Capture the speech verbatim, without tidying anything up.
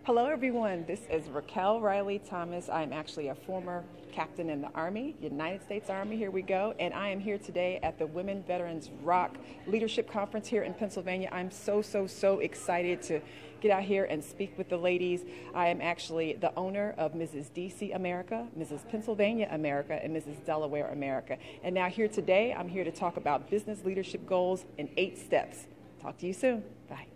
Hello, everyone. This is Raquel Riley Thomas. I'm actually a former captain in the Army, United States Army. Here we go. And I am here today at the Women Veterans Rock Leadership Conference here in Pennsylvania. I'm so, so, so excited to get out here and speak with the ladies. I am actually the owner of Missus D C America, Missus Pennsylvania America, and Missus Delaware America. And now here today, I'm here to talk about business leadership goals in eight steps. Talk to you soon. Bye.